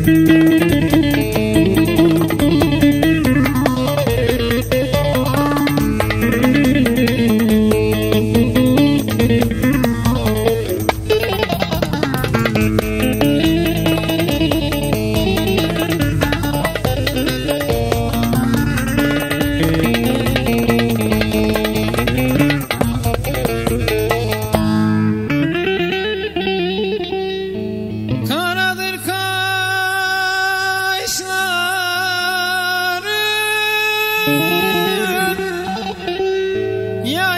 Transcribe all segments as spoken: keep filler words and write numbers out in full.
Ya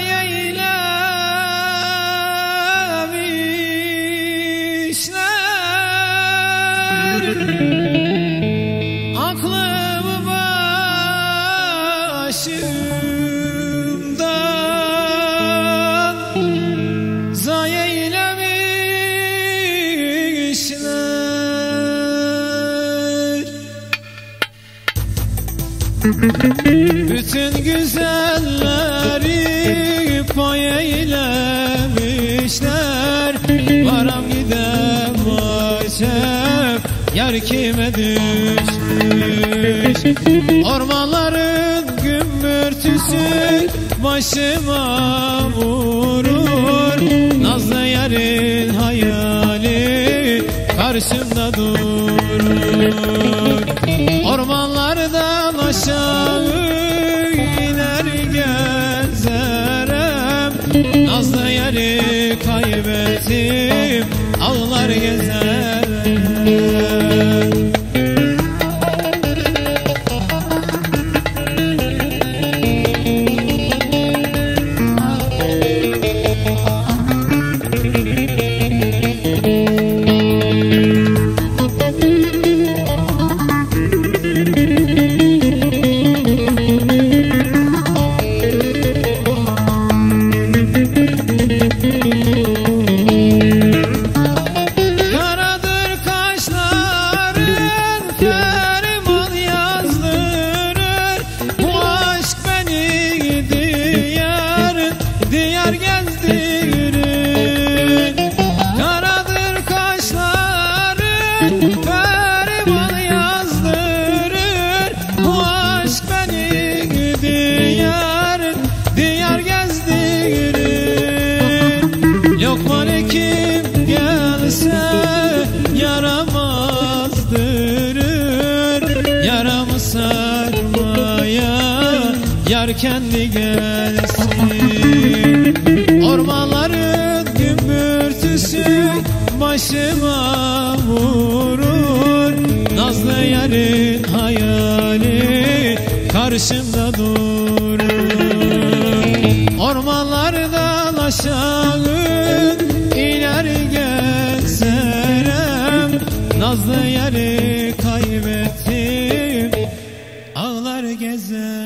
eylemişler aklımı başımdan zayi eylemişler. Bütün güzelleri pay eylemişler. Varam gidem acep yar kime düşmüş. Ormanların gümbürtüsü başıma vurur. Nazlı yarın hayali karşımda durur. Ormanlardan aşağı iner gezerem. Nazlı yeri kaybettim, ağlar gezerem. Diyar gezdirir, karadır kaşların, ferman yazdırır. Bu aşk beni diyar, diyar gezdirir. Lokman kim gelse yaramazdırır. Yaramı sarmaya yar kendi gelsin. Ormanların gümbürtüsü başıma vurur. Nazlı yarın hayali karşımda durur. Ormanlardan aşağı iner gezerem. Nazlı yarı kaybettim, ağlar gezer.